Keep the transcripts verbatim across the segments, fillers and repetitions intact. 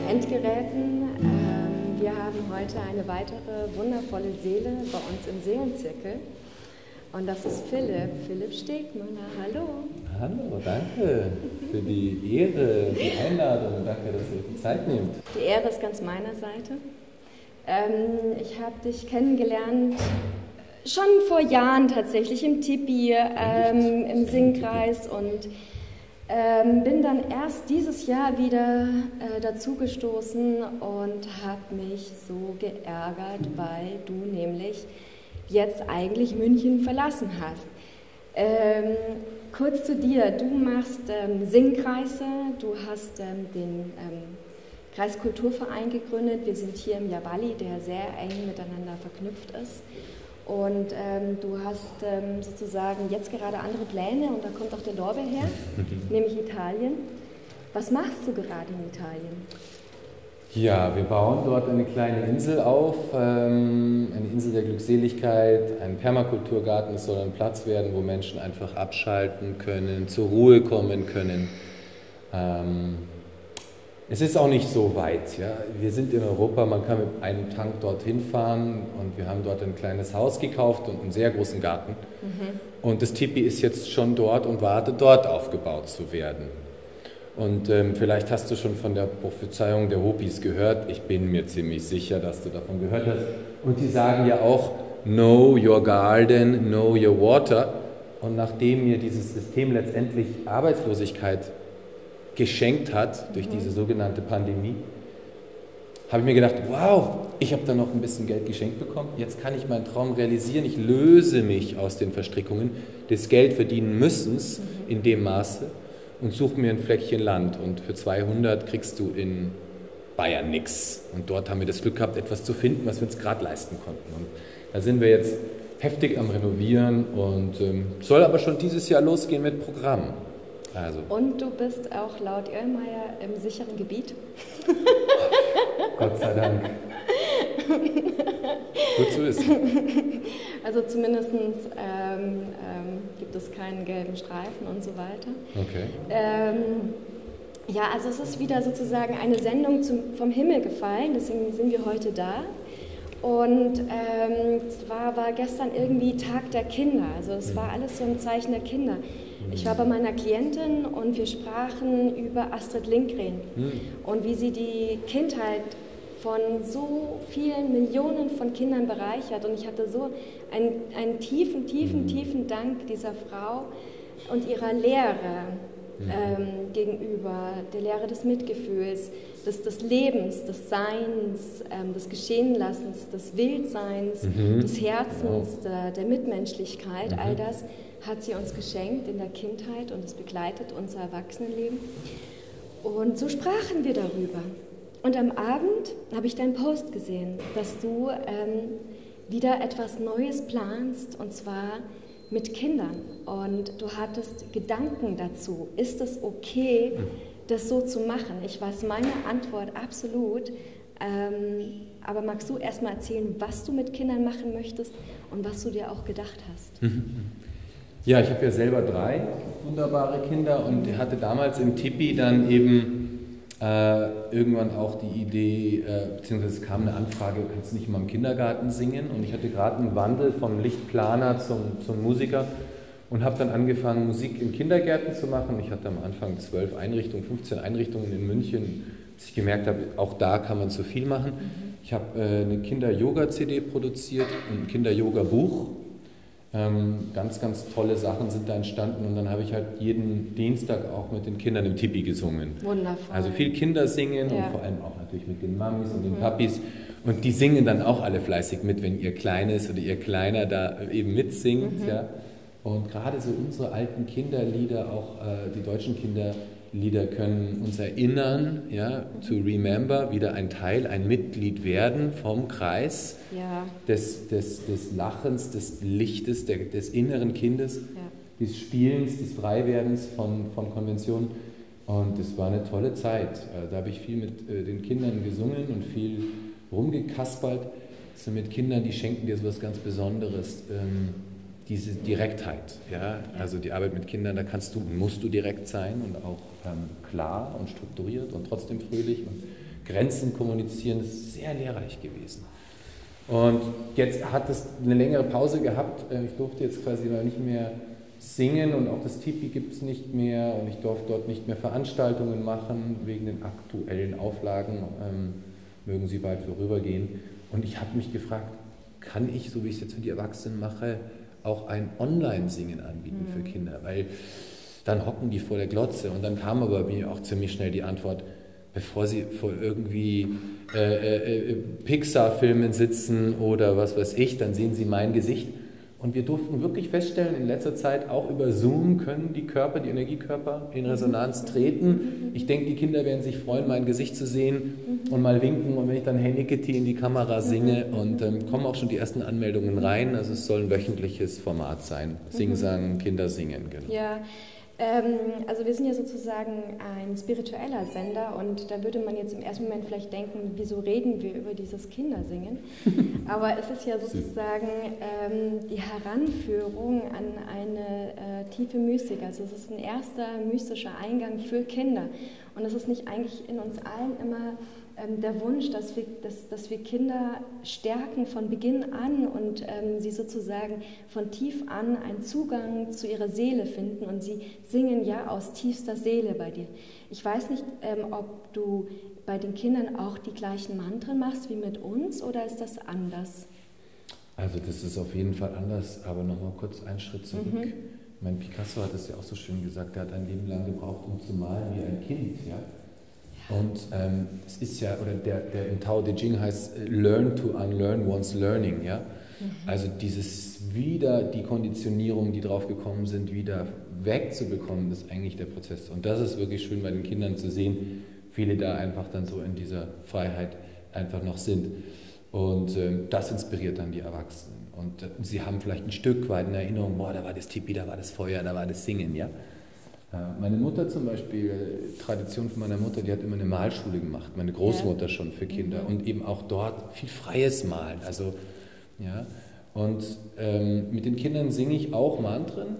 Endgeräten. Ähm, wir haben heute eine weitere wundervolle Seele bei uns im Seelenzirkel. Und das ist Philipp, Philipp Stegmüller. Hallo. Hallo, danke für die Ehre, die Einladung. Danke, dass ihr die Zeit nehmt. Die Ehre ist ganz meiner Seite. Ähm, ich habe dich kennengelernt schon vor Jahren tatsächlich im Tipi, ähm, im Singkreis und ähm, bin dann erst dieses Jahr wieder äh, dazugestoßen und habe mich so geärgert, weil du nämlich jetzt eigentlich München verlassen hast. Ähm, kurz zu dir, du machst ähm, Singkreise, du hast ähm, den ähm, Kreiskulturverein gegründet, wir sind hier im Javali, der sehr eng miteinander verknüpft ist. Und ähm, du hast ähm, sozusagen jetzt gerade andere Pläne und da kommt auch der Lorbeer her, nämlich Italien. Was machst du gerade in Italien? Ja, wir bauen dort eine kleine Insel auf, ähm, eine Insel der Glückseligkeit, ein Permakulturgarten. Es soll ein Platz werden, wo Menschen einfach abschalten können, zur Ruhe kommen können. Ähm, Es ist auch nicht so weit. Ja. Wir sind in Europa, man kann mit einem Tank dorthin fahren und wir haben dort ein kleines Haus gekauft und einen sehr großen Garten. Mhm. Und das Tipi ist jetzt schon dort und wartet, dort aufgebaut zu werden. Und ähm, vielleicht hast du schon von der Prophezeiung der Hopis gehört. Ich bin mir ziemlich sicher, dass du davon gehört hast. Und die sagen ja auch, know your garden, know your water. Und nachdem mir dieses System letztendlich Arbeitslosigkeit geschenkt hat durch diese sogenannte Pandemie, habe ich mir gedacht, wow, ich habe da noch ein bisschen Geld geschenkt bekommen, jetzt kann ich meinen Traum realisieren, ich löse mich aus den Verstrickungen des Geldverdienen-Müssens in dem Maße und suche mir ein Fleckchen Land und für zweihundert kriegst du in Bayern nichts. Und dort haben wir das Glück gehabt, etwas zu finden, was wir uns gerade leisten konnten. Und da sind wir jetzt heftig am Renovieren und ähm, soll aber schon dieses Jahr losgehen mit Programmen. Also. Und du bist auch laut Irrmeier im sicheren Gebiet. Gott sei Dank. Gut zu wissen. Also zumindest ähm, ähm, gibt es keinen gelben Streifen und so weiter. Okay. Ähm, ja, also es ist wieder sozusagen eine Sendung zum, vom Himmel gefallen, deswegen sind wir heute da. Und ähm, zwar war gestern irgendwie Tag der Kinder, also es war alles so ein Zeichen der Kinder. Ich war bei meiner Klientin und wir sprachen über Astrid Lindgren mhm. und wie sie die Kindheit von so vielen Millionen von Kindern bereichert. Und ich hatte so einen, einen tiefen, tiefen, mhm. tiefen Dank dieser Frau und ihrer Lehre mhm. ähm, gegenüber, der Lehre des Mitgefühls, des, des Lebens, des Seins, ähm, des Geschehenlassens, des Wildseins, mhm. des Herzens, der, der Mitmenschlichkeit, mhm. all das hat sie uns geschenkt in der Kindheit und es begleitet unser Erwachsenenleben. Und so sprachen wir darüber. Und am Abend habe ich deinen Post gesehen, dass du ähm, wieder etwas Neues planst, und zwar mit Kindern. Und du hattest Gedanken dazu. Ist es okay, das so zu machen? Ich weiß meine Antwort absolut. Ähm, aber magst du erst mal erzählen, was du mit Kindern machen möchtest und was du dir auch gedacht hast? Ja, ich habe ja selber drei wunderbare Kinder und hatte damals im Tipi dann eben äh, irgendwann auch die Idee, äh, beziehungsweise es kam eine Anfrage, kannst du nicht mal im Kindergarten singen? Und ich hatte gerade einen Wandel vom Lichtplaner zum, zum Musiker und habe dann angefangen, Musik in Kindergärten zu machen. Ich hatte am Anfang zwölf Einrichtungen, fünfzehn Einrichtungen in München, bis ich gemerkt habe, auch da kann man zu viel machen. Ich habe äh, eine Kinder-Yoga-C D produziert und ein Kinder-Yoga-Buch. Ähm, ganz, ganz tolle Sachen sind da entstanden und dann habe ich halt jeden Dienstag auch mit den Kindern im Tipi gesungen. Wundervoll. Also viel Kindersingen ja. und vor allem auch natürlich mit den Mamis und den mhm. Papis. Und die singen dann auch alle fleißig mit, wenn ihr Kleines oder ihr Kleiner da eben mitsingt. Mhm. Ja. Und gerade so unsere alten Kinderlieder, auch äh, die deutschen Kinderlieder können uns erinnern, ja, mhm. to remember, wieder ein Teil, ein Mitglied werden vom Kreis ja. des, des, des Lachens, des Lichtes, der, des inneren Kindes, ja. des Spielens, des Freiwerdens von, von Konventionen. Und es war eine tolle Zeit. Da habe ich viel mit äh, den Kindern gesungen und viel rumgekaspert. So mit Kindern, die schenken dir so was ganz Besonderes. Ähm, diese Direktheit, ja, also die Arbeit mit Kindern, da kannst du und musst du direkt sein und auch ähm, klar und strukturiert und trotzdem fröhlich und Grenzen kommunizieren, das ist sehr lehrreich gewesen. Und jetzt hat es eine längere Pause gehabt. Ich durfte jetzt quasi noch nicht mehr singen und auch das Tipi gibt es nicht mehr und ich durfte dort nicht mehr Veranstaltungen machen wegen den aktuellen Auflagen. Ähm, mögen sie bald vorübergehen. Und ich habe mich gefragt, kann ich, so wie ich es jetzt für die Erwachsenen mache, auch ein Online-Singen anbieten mhm. für Kinder? Weil dann hocken die vor der Glotze und dann kam aber mir auch ziemlich schnell die Antwort, bevor sie vor irgendwie äh, äh, Pixar-Filmen sitzen oder was weiß ich, dann sehen sie mein Gesicht. Und wir durften wirklich feststellen, in letzter Zeit auch über Zoom können die Körper, die Energiekörper in Resonanz treten. Ich denke, die Kinder werden sich freuen, mein Gesicht zu sehen und mal winken. Und wenn ich dann Hey Nickety in die Kamera singe und ähm, kommen auch schon die ersten Anmeldungen rein. Also es soll ein wöchentliches Format sein. Sing-Sang, Kinder singen. Genau. Ja. Ähm, also wir sind ja sozusagen ein spiritueller Sender und da würde man jetzt im ersten Moment vielleicht denken, wieso reden wir über dieses Kindersingen? Aber es ist ja sozusagen ähm, die Heranführung an eine äh, tiefe Mystik. Also es ist ein erster mystischer Eingang für Kinder und es ist nicht eigentlich in uns allen immer ähm, der Wunsch, dass wir, dass, dass wir Kinder stärken von Beginn an und ähm, sie sozusagen von tief an einen Zugang zu ihrer Seele finden und sie singen ja aus tiefster Seele bei dir. Ich weiß nicht, ähm, ob du bei den Kindern auch die gleichen Mantren machst wie mit uns oder ist das anders? Also das ist auf jeden Fall anders, aber nochmal kurz einen Schritt zurück. Mhm. Mein Picasso hat es ja auch so schön gesagt, er hat ein Leben lang gebraucht, um zu malen wie ein Kind. Ja? Und ähm, es ist ja, oder der, der im Tao Te Ching heißt, learn to unlearn one's learning. Ja? Mhm. Also dieses wieder, die Konditionierung, die drauf gekommen sind, wieder wegzubekommen, ist eigentlich der Prozess. Und das ist wirklich schön bei den Kindern zu sehen, viele da einfach dann so in dieser Freiheit einfach noch sind. Und äh, das inspiriert dann die Erwachsenen. Und äh, sie haben vielleicht ein Stück weit in Erinnerung, boah, da war das Tipi, da war das Feuer, da war das Singen, ja. Äh, meine Mutter zum Beispiel, Tradition von meiner Mutter, die hat immer eine Malschule gemacht, meine Großmutter ja. schon für Kinder. Mhm. Und eben auch dort viel freies Malen. Also, ja. Und ähm, mit den Kindern singe ich auch Mantren,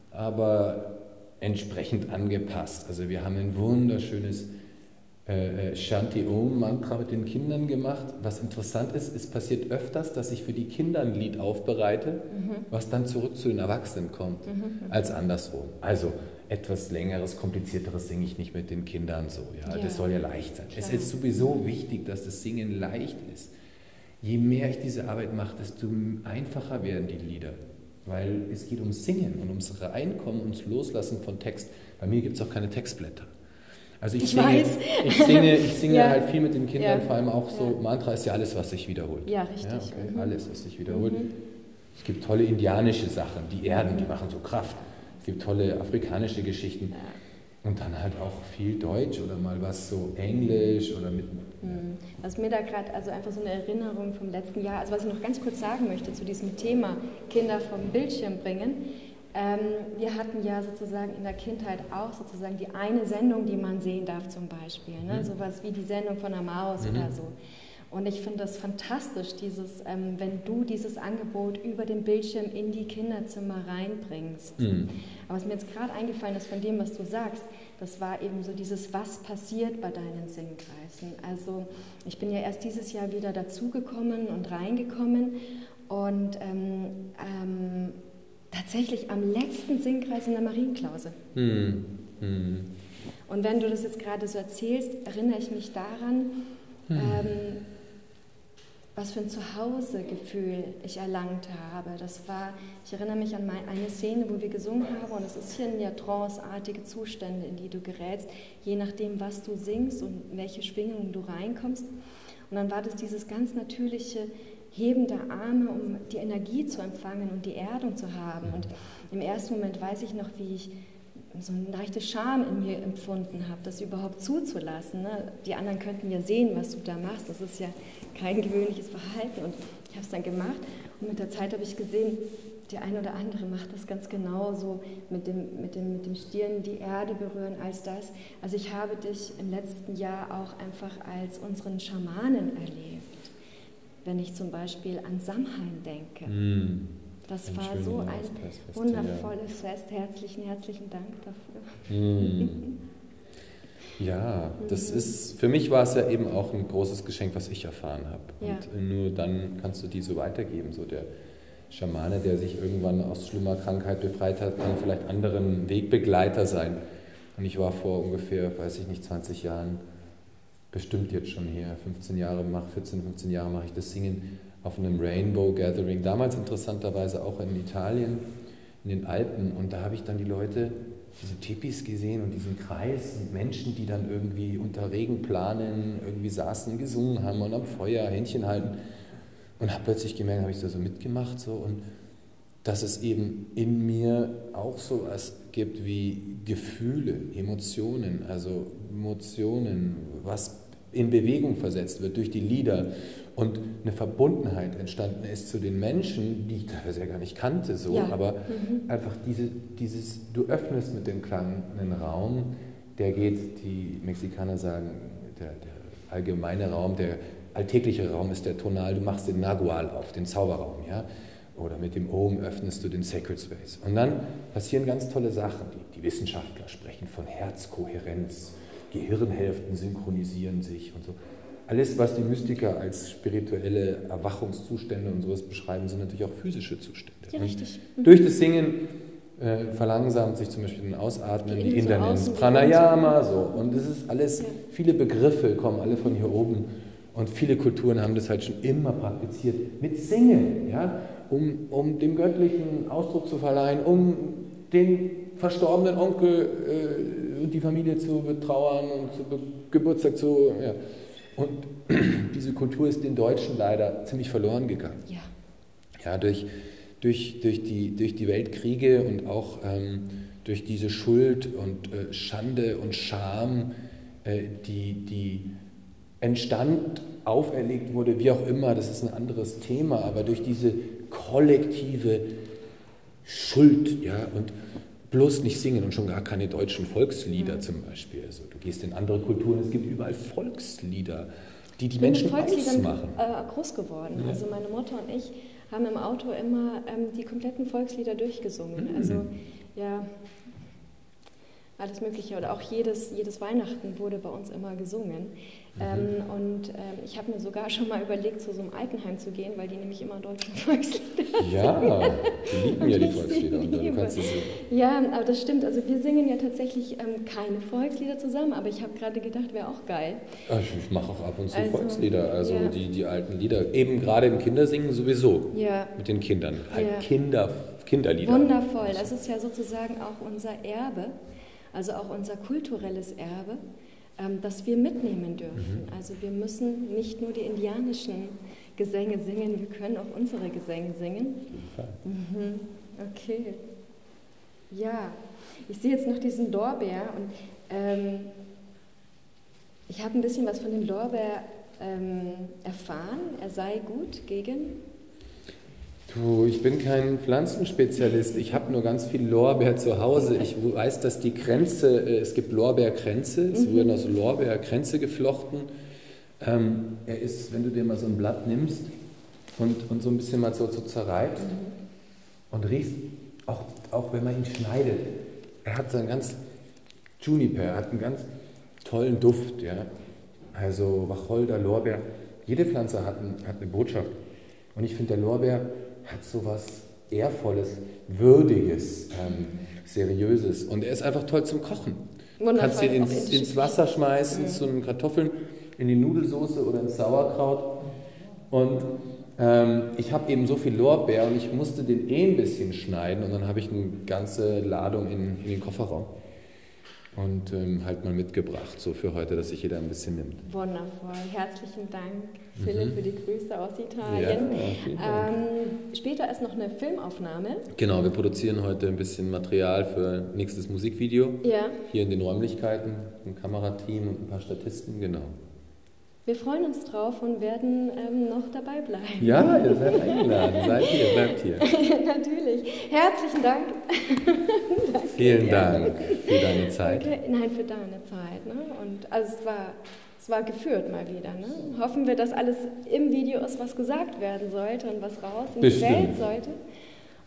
aber entsprechend angepasst. Also wir haben ein wunderschönes Äh, Shanti Om Mantra mit den Kindern gemacht. Was interessant ist, es passiert öfters, dass ich für die Kinder ein Lied aufbereite, mhm. was dann zurück zu den Erwachsenen kommt, mhm. als andersrum. Also etwas längeres, komplizierteres singe ich nicht mit den Kindern so. Ja? Ja. Das soll ja leicht sein. Klar. Es ist sowieso wichtig, dass das Singen leicht ist. Je mehr ich diese Arbeit mache, desto einfacher werden die Lieder. Weil es geht ums Singen und ums Reinkommen, ums Loslassen von Text. Bei mir gibt es auch keine Textblätter. Also ich, ich singe, weiß. ich singe, ich singe ja. halt viel mit den Kindern, ja. vor allem auch so, ja. Mantra ist ja alles, was sich wiederholt. Ja, richtig. Ja, okay. mhm. Alles, was sich wiederholt. Mhm. Es gibt tolle indianische Sachen, die Erden, mhm. die machen so Kraft. Es gibt tolle afrikanische Geschichten. Ja. Und dann halt auch viel Deutsch oder mal was so Englisch oder mit... Mhm. Was mir da gerade, also einfach so eine Erinnerung vom letzten Jahr, also was ich noch ganz kurz sagen möchte zu diesem Thema Kinder vom Bildschirm bringen. Ähm, wir hatten ja sozusagen in der Kindheit auch sozusagen die eine Sendung, die man sehen darf zum Beispiel, ne? Mhm. Sowas wie die Sendung von der Maus mhm. oder so. Und ich finde das fantastisch, dieses, ähm, wenn du dieses Angebot über den Bildschirm in die Kinderzimmer reinbringst. Mhm. Aber was mir jetzt gerade eingefallen ist von dem, was du sagst, das war eben so dieses, was passiert bei deinen Singkreisen. Also ich bin ja erst dieses Jahr wieder dazugekommen und reingekommen und ähm, ähm, tatsächlich am letzten Singkreis in der Marienklause. Hm. Hm. Und wenn du das jetzt gerade so erzählst, erinnere ich mich daran, hm. ähm, was für ein Zuhausegefühl ich erlangt habe. Das war, ich erinnere mich an mein, eine Szene, wo wir gesungen haben und es ist hier ja tranceartige Zustände, in die du gerätst, je nachdem, was du singst und welche Schwingungen du reinkommst. Und dann war das dieses ganz natürliche Heben der Arme, um die Energie zu empfangen und die Erdung zu haben. Und im ersten Moment weiß ich noch, wie ich so eine leichte Scham in mir empfunden habe, das überhaupt zuzulassen. Ne? Die anderen könnten ja sehen, was du da machst. Das ist ja kein gewöhnliches Verhalten. Und ich habe es dann gemacht. Und mit der Zeit habe ich gesehen, der eine oder andere macht das ganz genauso, mit dem, mit dem, mit dem Stirn die Erde berühren als das. Also ich habe dich im letzten Jahr auch einfach als unseren Schamanen erlebt. Wenn ich zum Beispiel an Samhain denke. Mm, das war so ein wundervolles Fest. Herzlichen, herzlichen Dank dafür. Mm. Ja, das mhm. ist, für mich war es ja eben auch ein großes Geschenk, was ich erfahren habe. Ja. Und nur dann kannst du die so weitergeben. So der Schamane, der sich irgendwann aus schlimmer Krankheit befreit hat, kann vielleicht anderen Wegbegleiter sein. Und ich war vor ungefähr, weiß ich nicht, zwanzig Jahren, bestimmt jetzt schon hier, fünfzehn Jahre, vierzehn, fünfzehn Jahre mache ich das Singen auf einem Rainbow Gathering. Damals interessanterweise auch in Italien, in den Alpen. Und da habe ich dann die Leute, diese Tipis gesehen und diesen Kreis und Menschen, die dann irgendwie unter Regenplanen irgendwie saßen, gesungen haben und am Feuer Händchen halten. Und habe plötzlich gemerkt, habe ich da so mitgemacht so, und dass es eben in mir auch so etwas gibt wie Gefühle, Emotionen, also Emotionen, was in Bewegung versetzt wird durch die Lieder und eine Verbundenheit entstanden ist zu den Menschen, die ich teilweise ja gar nicht kannte, so, ja. aber mhm. einfach diese, dieses, du öffnest mit dem Klang einen Raum, der geht, die Mexikaner sagen, der, der allgemeine Raum, der alltägliche Raum ist der Tonal, du machst den Nagual auf, den Zauberraum, ja, oder mit dem Om öffnest du den Sacred Space. Und dann passieren ganz tolle Sachen, die, die Wissenschaftler sprechen von Herzkohärenz, Gehirnhälften synchronisieren sich und so. Alles, was die Mystiker als spirituelle Erwachungszustände und sowas beschreiben, sind natürlich auch physische Zustände. Ja, richtig. Mhm. Durch das Singen äh, verlangsamt sich zum Beispiel ein Ausatmen, die, die Inder nennen es Pranayama, so. Und das ist alles, ja. viele Begriffe kommen alle von hier oben. Und viele Kulturen haben das halt schon immer praktiziert mit Singen, ja, um, um dem Göttlichen Ausdruck zu verleihen, um den verstorbenen Onkel äh, und die Familie zu betrauern und zu Be Geburtstag zu... Ja. Und diese Kultur ist den Deutschen leider ziemlich verloren gegangen. Ja. Ja, durch, durch, durch, die, durch die Weltkriege und auch ähm, durch diese Schuld und äh, Schande und Scham, äh, die... die entstand, auferlegt wurde, wie auch immer, das ist ein anderes Thema, aber durch diese kollektive Schuld, ja, und bloß nicht singen und schon gar keine deutschen Volkslieder mhm. zum Beispiel. Also du gehst in andere Kulturen, es gibt überall Volkslieder, die die Menschen ausmachen. Ich bin äh, groß geworden. Ja. Also meine Mutter und ich haben im Auto immer ähm, die kompletten Volkslieder durchgesungen. Mhm. Also ja, alles Mögliche. Oder auch jedes, jedes Weihnachten wurde bei uns immer gesungen. Mhm. Ähm, und ähm, ich habe mir sogar schon mal überlegt, zu so einem Altenheim zu gehen, weil die nämlich immer deutsche Volkslieder ja, singen. Ja, die lieben ja die Volkslieder. Und du kannst es ja, aber das stimmt. Also wir singen ja tatsächlich ähm, keine Volkslieder zusammen, aber ich habe gerade gedacht, wäre auch geil. Ich mache auch ab und zu also, Volkslieder, also ja. die, die alten Lieder. Eben gerade im Kindersingen sowieso. Ja. Mit den Kindern. Halt ja. Kinder, Kinderlieder. Wundervoll. Das ist ja sozusagen auch unser Erbe. Also auch unser kulturelles Erbe, ähm, das wir mitnehmen dürfen. Mhm. Also wir müssen nicht nur die indianischen Gesänge singen, wir können auch unsere Gesänge singen. Mhm. Okay. Ja, ich sehe jetzt noch diesen Lorbeer und ähm, ich habe ein bisschen was von dem Lorbeer ähm, erfahren. Er sei gut gegen... Du, ich bin kein Pflanzenspezialist, ich habe nur ganz viel Lorbeer zu Hause. Ich weiß, dass die Kränze, es gibt Lorbeerkränze, es mhm. werden aus Lorbeerkränze geflochten. Ähm, er ist, wenn du dir mal so ein Blatt nimmst und, und so ein bisschen mal so, so zerreibst mhm. und riechst, auch, auch wenn man ihn schneidet, er hat so einen ganz, Juniper, er hat einen ganz tollen Duft, ja. Also Wacholder, Lorbeer, jede Pflanze hat, ein, hat eine Botschaft. Und ich finde, der Lorbeer hat so was Ehrvolles, Würdiges, ähm, Seriöses. Und er ist einfach toll zum Kochen. Du kannst ihn ins, ins Wasser schmeißen, mhm. zu den Kartoffeln, in die Nudelsoße oder ins Sauerkraut. Und ähm, ich habe eben so viel Lorbeer und ich musste den eh ein bisschen schneiden. Und dann habe ich eine ganze Ladung in, in den Kofferraum. Und ähm, halt mal mitgebracht, so für heute, dass sich jeder ein bisschen nimmt. Wundervoll. Herzlichen Dank, Philipp, mhm. für die Grüße aus Italien. Ja, ähm, später ist noch eine Filmaufnahme. Genau, wir produzieren heute ein bisschen Material für nächstes Musikvideo. Ja. Hier in den Räumlichkeiten, ein Kamerateam und ein paar Statisten, genau. Wir freuen uns drauf und werden ähm, noch dabei bleiben. Ja, ihr seid eingeladen. Seid hier, bleibt hier. Natürlich. Herzlichen Dank. Danke, Vielen Dank für deine Zeit. Okay. Nein, für deine Zeit. Ne? Und also es war, es war geführt mal wieder. Ne? Hoffen wir, dass alles im Video ist, was gesagt werden sollte und was raus in Bestimmt. die Welt sollte.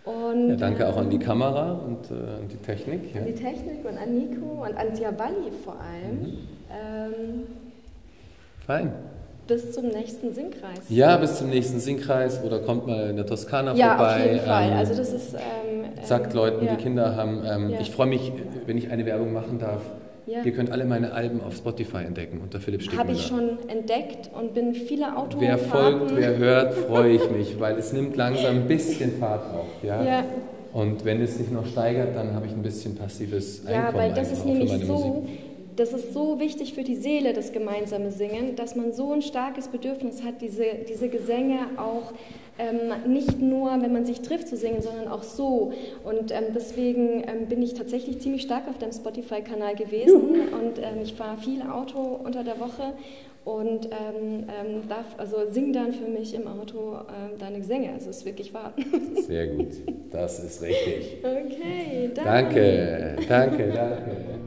Und, ja, danke ähm, auch an die Kamera und äh, an die Technik. Ja. An die Technik und an Nico und an Diabali vor allem. Mhm. Ähm, Fein. Bis zum nächsten Singkreis. Ja, bis zum nächsten Singkreis oder kommt mal in der Toskana ja, vorbei. Ja, auf jeden Fall. Ähm, also das ist, ähm, sagt Leuten, ja. die Kinder haben. Ähm, ja. Ich freue mich, wenn ich eine Werbung machen darf. Ja. Ihr könnt alle meine Alben auf Spotify entdecken unter Philipp Stegmüller. Habe ich schon entdeckt und bin viele Autofahrten. Wer folgt, wer hört, freue ich mich, weil es nimmt langsam ein bisschen Fahrt auf. Ja? Ja. Und wenn es sich noch steigert, dann habe ich ein bisschen passives Einkommen. Ja, weil das ist nämlich so, Musik. Das ist so wichtig für die Seele, das gemeinsame Singen, dass man so ein starkes Bedürfnis hat, diese, diese Gesänge auch ähm, nicht nur, wenn man sich trifft, zu singen, sondern auch so. Und ähm, deswegen ähm, bin ich tatsächlich ziemlich stark auf deinem Spotify-Kanal gewesen. Juhu. Und ähm, ich fahre viel Auto unter der Woche und ähm, ähm, darf, also sing dann für mich im Auto ähm, deine Gesänge. Also es ist wirklich wahr. Sehr gut, das ist richtig. Okay, danke. Danke, danke, danke.